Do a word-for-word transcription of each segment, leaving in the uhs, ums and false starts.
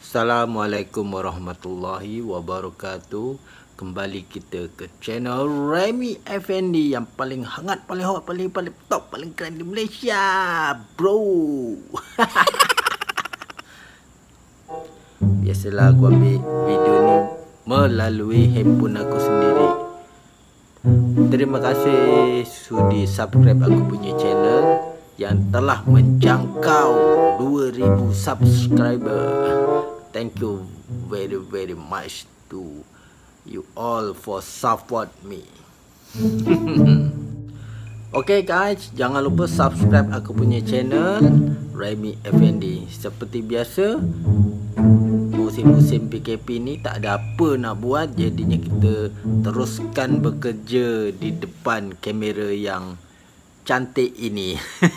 Assalamualaikum warahmatullahi wabarakatuh. Kembali kita ke channel Remy Effendi yang paling hangat, paling hot, paling paling top, paling keren di Malaysia, bro. Biasalah aku ambil video ni melalui handphone aku sendiri. Terima kasih sudi subscribe aku punya channel yang telah menjangkau dua ribu subscriber. Thank you very very much to you all for support me. Okay guys, jangan lupa subscribe aku punya channel Remy Effendi. Seperti biasa, musim-musim P K P ni tak ada apa nak buat, jadinya kita teruskan bekerja di depan kamera yang cantik ini.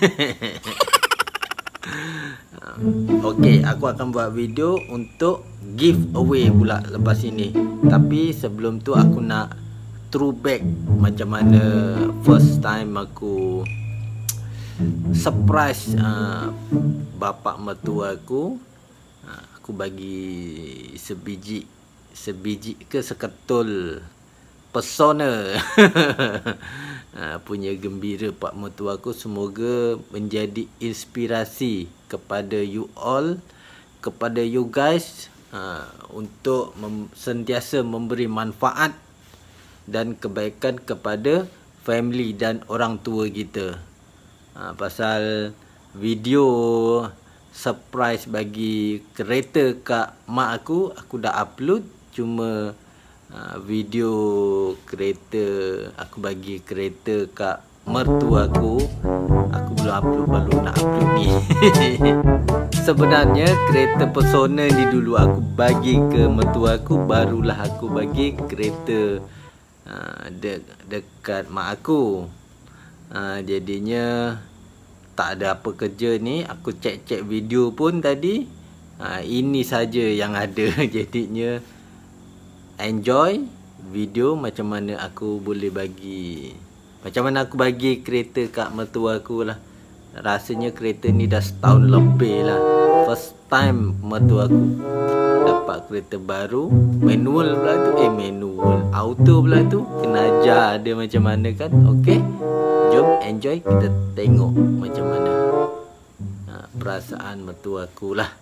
Okey, aku akan buat video untuk giveaway pula lepas ini. Tapi sebelum tu aku nak throwback macam mana first time aku surprise uh, bapa mertua aku. uh, Aku bagi sebiji sebiji ke seketul pesona uh, punya gembira pak mertua aku. Semoga menjadi inspirasi kepada you all, kepada you guys, uh, untuk mem sentiasa memberi manfaat dan kebaikan kepada family dan orang tua kita. uh, Pasal video surprise bagi kereta kat mak aku, aku dah upload. Cuma uh, video kereta aku bagi kereta kat mertua aku, aku belum upload, baru nak upload ni. Sebenarnya kereta Pesona ni dulu aku bagi ke mertua aku, barulah aku bagi kereta uh, de dekat mak aku. uh, Jadinya tak ada apa kerja ni, aku cek-cek video pun tadi, uh, ini saja yang ada. Jadinya enjoy video macam mana aku boleh bagi, macam mana aku bagi kereta kat mertua aku lah. Rasanya kereta ni dah setahun lebih lah. First time mertua aku dapat kereta baru, manual pula tu. Eh manual, auto pula tu. Kena ajar dia macam mana kan. Okay, jom enjoy, kita tengok macam mana ha, perasaan mertua aku lah.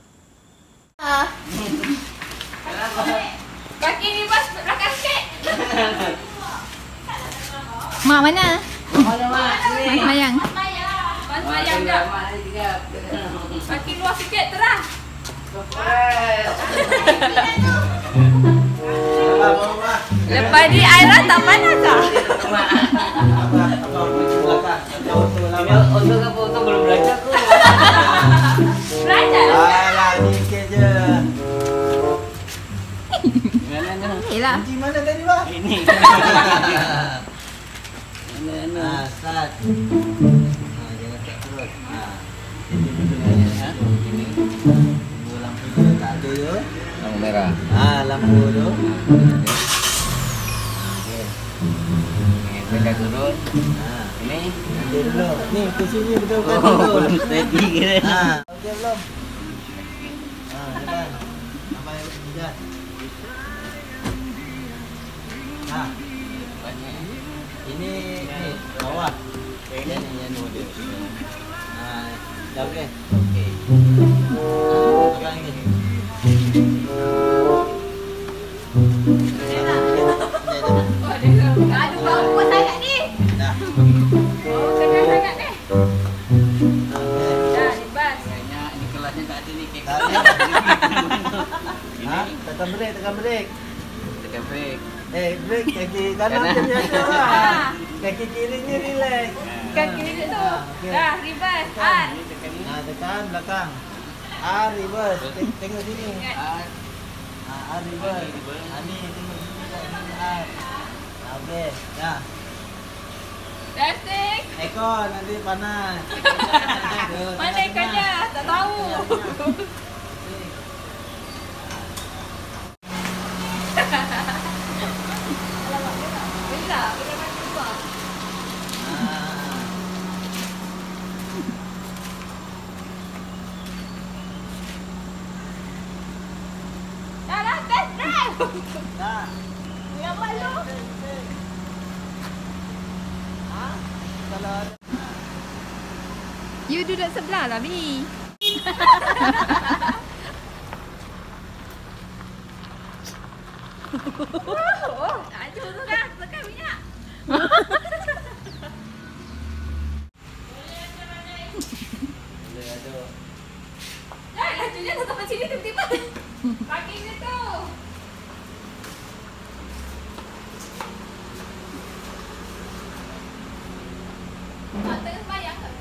Kaki ni bas belakang sikit. Mak mana? Mana mak? Mas Mayang. Mas Mayang dah. Kaki luar sikit terang. Lepas ni Aira tak panas tak? Untuk apa? Untuk belum belajar aku. Belajar? Alah, dikit je. Okeylah. Kunci mana tadi bang? Ini. Ah, start. Ah, jangan tak terus. Ah. Ini. Lampu lampu tu tak ada tu. Lampu merah. Ah, lampu tu. Okey. Ni pegang turun. Ah, Ini. nanti dulu. Ni kunci ni betul Oh, kan dulu. belum steady kira. Ah, okey belum? Ah, depan. Sampai bijak. Ah. Ini ni bawah. Ini ni yang model. Ah, dah okey. Okey. Pegang ni. Aduh bau kuat sangat ni. Dah. Oh keras sangat ni. Okey. Dah libas. Kayaknya ini kelasnya tak ada ni kek. Tak ada. Ha? Tekan brek, tekan brek. Tekan brek. Eh, brek kaki kanan Kanan. je biasa Ah. lah. Kaki kiri ni relax. Kaki ni tu. Okey. Dah libas. Ah. Ini tekan ni. Ha, tekan belakang. Ah, reverse. Teng- Tengok sini. Ah, Ha, ah, reverse. Ha, ni tengok sini. Ah. Okey, dah. Testing. Ekor nanti panas. Mana ikannya? Tak tahu. Bila? Bila nak cuba? Yang malu. You duduk sebelah lah, Bi. Oh, aduh tu dah tekan minyak. Dah, lajunya dah sampai sini tiba-tiba. Kaki dia tu. Tak tengah sembahyang ke?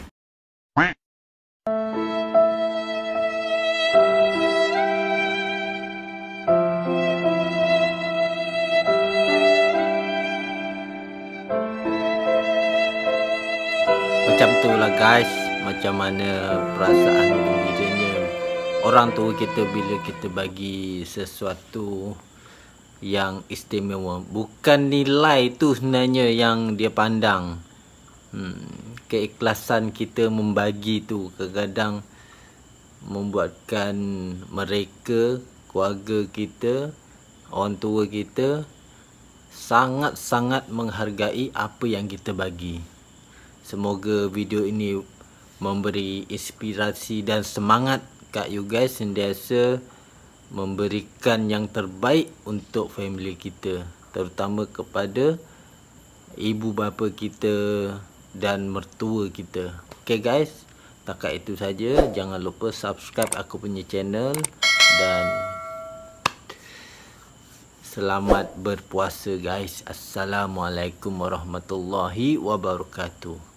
Macam tu lah guys, macam mana perasaan gembiranya orang tua kita bila kita bagi sesuatu yang istimewa. Bukan nilai tu sebenarnya yang dia pandang. Hmm, keikhlasan kita membagi tu kadang-kadang membuatkan mereka, keluarga kita, orang tua kita sangat-sangat menghargai apa yang kita bagi. Semoga video ini memberi inspirasi dan semangat kat you guys sentiasa memberikan yang terbaik untuk family kita, terutama kepada ibu bapa kita dan mertua kita. Okay guys, takat itu saja. Jangan lupa subscribe aku punya channel dan selamat berpuasa guys. Assalamualaikum warahmatullahi wabarakatuh.